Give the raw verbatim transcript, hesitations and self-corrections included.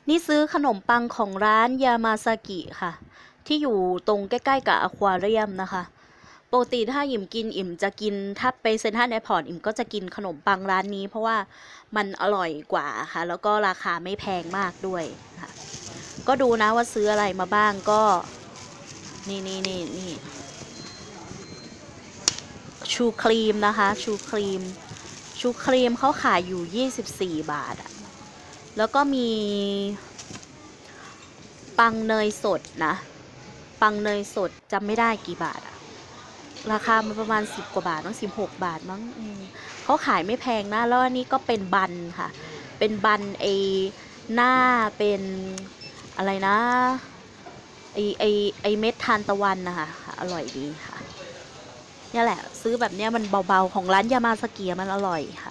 นี่ซื้อขนมปังของร้านยามาซากิค่ะที่อยู่ตรงใกล้ๆกับอควาเรียมนะคะปกติถ้าอิ่มกินอิ่มจะกินถ้าไปเซ็นทรัลแอร์พอร์ตอิ่มก็จะกินขนมปังร้านนี้เพราะว่ามันอร่อยกว่าค่ะแล้วก็ราคาไม่แพงมากด้วยค่ะก็ดูนะว่าซื้ออะไรมาบ้างก็นี่นี่นี่นี่ชูครีมนะคะชูครีมชูครีมเขาขายอยู่ยี่สิบสี่บาทอะแล้วก็มีปังเนยสดนะปังเนยสดจำไม่ได้กี่บาทอะ ราคามันประมาณสิบกว่าบาทมั้งสิบหกบาทมั้งอืมเขาขายไม่แพงนะแล้วอันนี้ก็เป็นบันค่ะเป็นบันไอหน้าเป็นอะไรนะไอไอไอเม็ดทานตะวันนะคะอร่อยดีค่ะเนี่ยแหละซื้อแบบเนี้ยมันเบาๆของร้านยามาสเกียมันอร่อยค่ะ